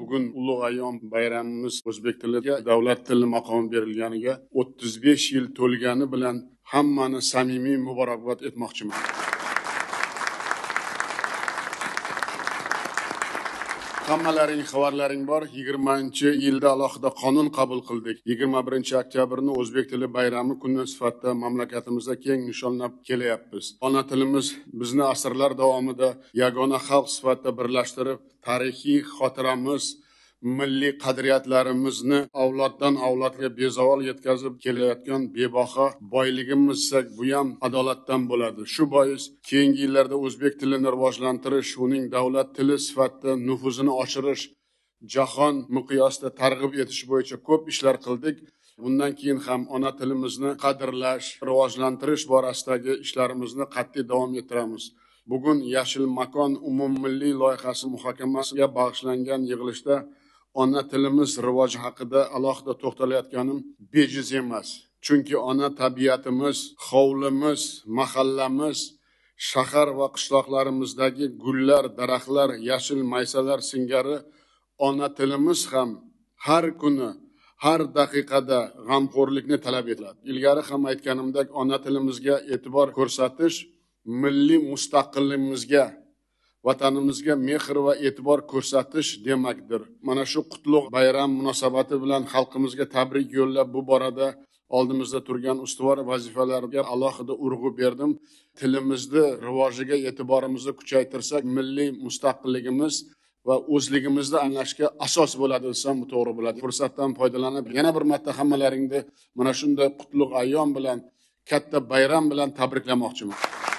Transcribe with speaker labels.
Speaker 1: Bugun ulug' ayyom bayramimiz o'zbek tiliga davlat tili maqomi berilganiga 35 yil to'lgani bilan hammani samimiy muborakbod etmoqchiman. Hammalaring xabarlaring bor. 20-yilda alohida qonun qabul qildik. 21-oktyabrni o'zbek tili bayrami kuni sifatida mamlakatimizda keng nishonlab kelyapmiz. Ona tilimiz bizni asrlar davomida yagona xalq sifatida birlashtirib, tarixiy xotiramiz, milliy qadriyatlarimizni avloddan avlodga bezavol yetkazib kelayotgan bebaho boyligimiz desak, bu ham adolatdan bo'ladi. Shu bois keyingi yillarda o'zbek tilini rivojlantirish, uning davlat tili sifatida nufuzini oshirish, jahon miqyosida targ'ib etish bo'yicha ko'p ishlar qildik. Bundan keyin ham ona tilimizni qadrlash, rivojlantirish borasidagi ishlarimizni qat'iy davom ettiramiz. Bugun Yashil makon umummilliy loyihasi muhokamasiga bag'ishlangan yig'ilishda ona tilimiz rivoji haqida alohida to'xtalayotganim bejiz emas. Chunki ona tabiatimiz, hovlimiz, mahallamiz, shahar va qishloqlarimizdagi gullar, daraxtlar, yashil maysalar singari ona tilimiz ham har kuni, har daqiqada g'amxo'rlikni talab etiladi. Ilgari ham aytganimdek, ona tilimizga e'tibor ko'rsatish milliy mustaqilligimizga, vatanimizga mehr va e'tibor ko'rsatish demakdir. Mana shu qutlug' bayram munosabati bilan xalqimizga tabrik yo'llab, bu borada oldimizda turgan ustuvor vazifalarga alohida urg'u berdim. Tilimizni rivojiga e'tiborimizni kuchaytirsak, milliy mustaqilligimiz va o'zligimizni anglashga asos bo'ladi desam to'g'ri bo'ladi. Fursatdan foydalanib, yana bir marta hammalaringni mana shunday qutlug' ayyom bilan, katta bayram bilan tabriklamoqchiman.